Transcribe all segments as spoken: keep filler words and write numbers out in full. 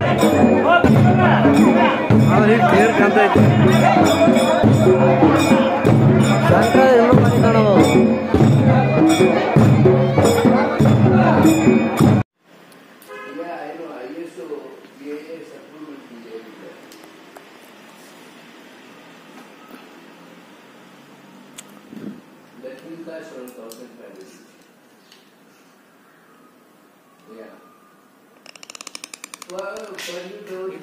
Clear ಕಾಣ್ತಾ ಇತ್ತು ಸಂಕ್ರಾಂತಿ ಇನ್ನೂ ಮನೆ ಕಾಣೋದು Yeah. Well, when you do it,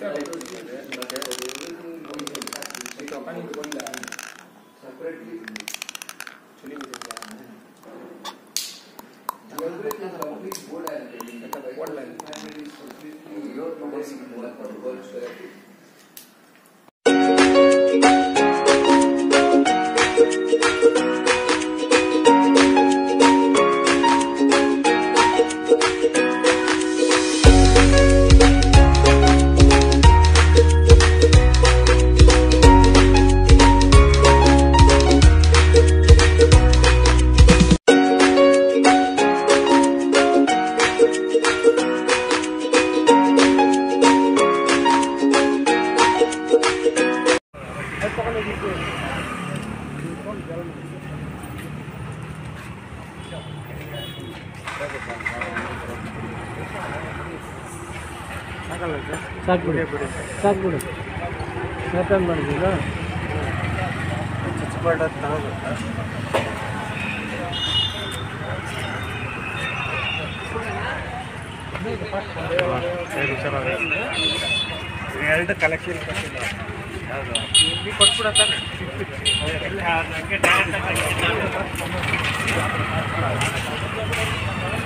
separately. Everything complete board and board line. Family is completely your policy for work therapy. ಸಾಕು ಬಿಡಿ ಸಾಕು ಬಿಡಿ ಯಾಕಂದು ಮಾಡಿದ್ದೀರಾ ಚುಚ್ಚುಪಾಟ ತಗೋಬೇಕಾ ಎರಡು ಕಲೆಕ್ಷನ್ ಕೊಟ್ಬಿಡತ್ತಾನೆ ನನಗೆ